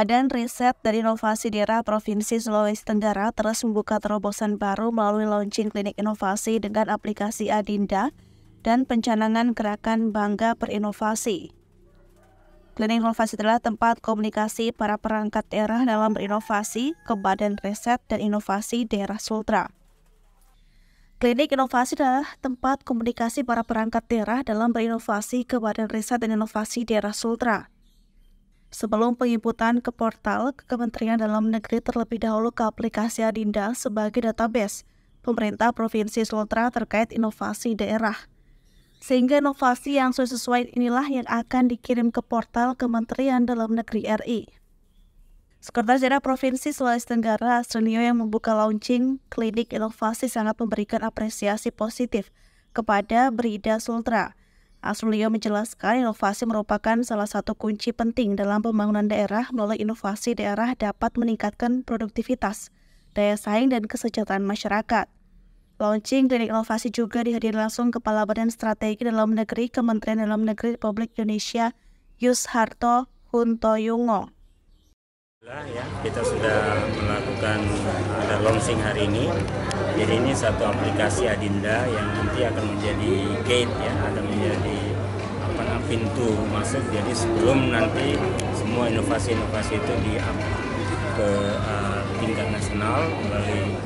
Badan Riset dan Inovasi Daerah Provinsi Sulawesi Tenggara terus membuka terobosan baru melalui launching klinik inovasi dengan aplikasi Adinda dan pencanangan gerakan Bangga Berinovasi. Klinik inovasi adalah tempat komunikasi para perangkat daerah dalam berinovasi ke Badan Riset dan Inovasi Daerah Sultra. Klinik inovasi adalah tempat komunikasi para perangkat daerah dalam berinovasi ke Badan Riset dan Inovasi Daerah Sultra. Sebelum penginputan ke portal Kementerian Dalam Negeri terlebih dahulu ke aplikasi Adinda sebagai database pemerintah Provinsi Sultra terkait inovasi daerah. Sehingga inovasi yang sesuai inilah yang akan dikirim ke portal Kementerian Dalam Negeri RI. Sekretaris Daerah Provinsi Sulawesi Tenggara Astronio yang membuka launching klinik inovasi sangat memberikan apresiasi positif kepada Brida Sultra. Astronio menjelaskan inovasi merupakan salah satu kunci penting dalam pembangunan daerah. Melalui inovasi daerah dapat meningkatkan produktivitas, daya saing, dan kesejahteraan masyarakat. Launching klinik inovasi juga dihadiri langsung Kepala Badan Strategi Dalam Negeri Kementerian Dalam Negeri Republik Indonesia Yusharto Huntoyungo. Ya, kita sudah melakukan launching hari ini. Jadi ini satu aplikasi Adinda yang nanti akan menjadi gate ya, akan menjadi pintu masuk. Jadi sebelum nanti semua inovasi-inovasi itu ke tingkat nasional melalui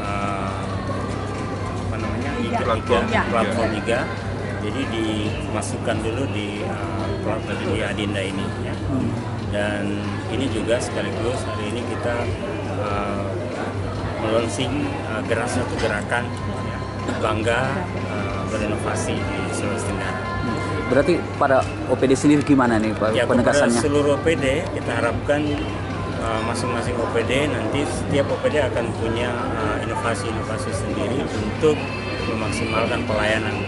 platform IGA. Jadi dimasukkan dulu di platform Adinda ini ya. Dan ini juga sekaligus hari ini kita melaunching satu gerakan ya, Bangga Berinovasi di Sulawesi Tenggara. Berarti pada OPD sendiri gimana nih Pak ya, penegasannya? Kepada seluruh OPD kita harapkan masing-masing OPD nanti setiap OPD akan punya inovasi-inovasi sendiri untuk memaksimalkan pelayanan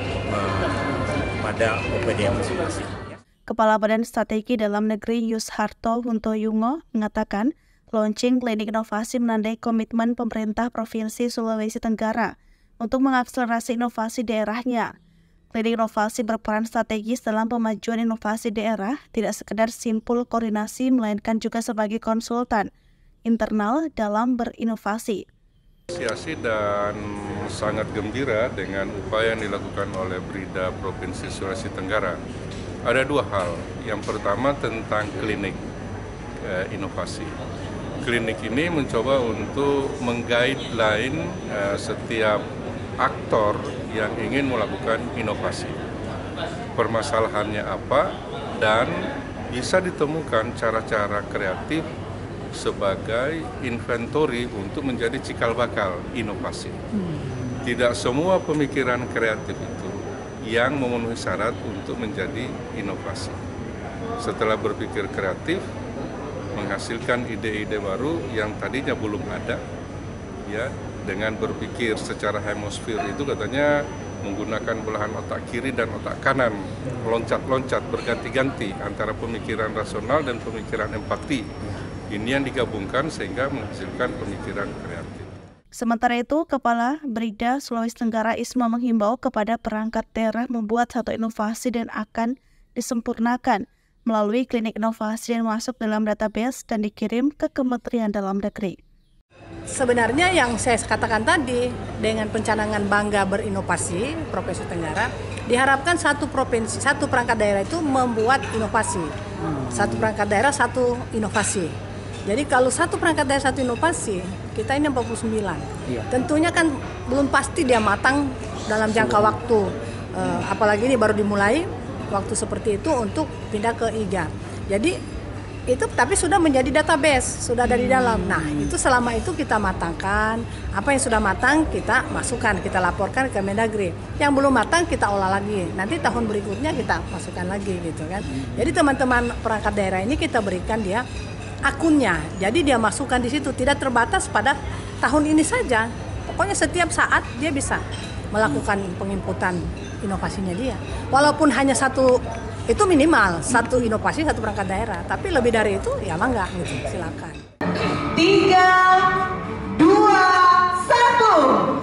pada OPD masing-masing. Kepala Badan Strategi Dalam Negeri Yusharto Huntoyungo mengatakan, launching klinik inovasi menandai komitmen pemerintah Provinsi Sulawesi Tenggara untuk mengakselerasi inovasi daerahnya. Klinik inovasi berperan strategis dalam pemajuan inovasi daerah, tidak sekedar simpul koordinasi, melainkan juga sebagai konsultan internal dalam berinovasi. Apresiasi dan sangat gembira dengan upaya yang dilakukan oleh Brida Provinsi Sulawesi Tenggara. Ada dua hal. Yang pertama tentang klinik inovasi. Klinik ini mencoba untuk mengguideline setiap aktor yang ingin melakukan inovasi. Permasalahannya apa dan bisa ditemukan cara-cara kreatif sebagai inventory untuk menjadi cikal bakal inovasi. Tidak semua pemikiran kreatif itu yang memenuhi syarat untuk menjadi inovasi. Setelah berpikir kreatif, menghasilkan ide-ide baru yang tadinya belum ada, ya, dengan berpikir secara hemisfer itu katanya menggunakan belahan otak kiri dan otak kanan, loncat-loncat berganti-ganti antara pemikiran rasional dan pemikiran empati. Ini yang digabungkan sehingga menghasilkan pemikiran kreatif. Sementara itu, Kepala Brida Sulawesi Tenggara Isma menghimbau kepada perangkat daerah membuat satu inovasi dan akan disempurnakan melalui klinik inovasi yang masuk dalam database dan dikirim ke Kementerian Dalam Negeri. Sebenarnya yang saya katakan tadi, dengan pencanangan Bangga Berinovasi Provinsi Tenggara, diharapkan satu perangkat daerah itu membuat inovasi. Satu perangkat daerah, satu inovasi. Jadi kalau satu perangkat daerah satu inovasi, kita ini 49. Iya. Tentunya kan belum pasti dia matang dalam jangka waktu. Apalagi ini baru dimulai waktu seperti itu untuk pindah ke IGA. Jadi itu tapi sudah menjadi database, sudah dari dalam. Nah, itu selama itu kita matangkan. Apa yang sudah matang kita masukkan, kita laporkan ke Mendagri. Yang belum matang kita olah lagi. Nanti tahun berikutnya kita masukkan lagi gitu kan. Jadi teman-teman perangkat daerah ini kita berikan dia akunnya, jadi dia masukkan di situ, tidak terbatas pada tahun ini saja. Pokoknya setiap saat dia bisa melakukan penginputan inovasinya dia. Walaupun hanya satu, itu minimal satu inovasi satu perangkat daerah. Tapi lebih dari itu ya mangga gitu, silakan. 3, 2, 1.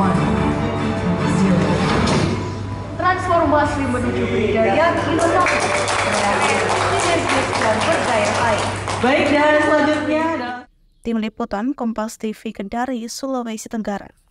Transformasi menuju budaya inovasi. Baik, dan selanjutnya adalah Tim Liputan Kompas TV Kendari, Sulawesi Tenggara.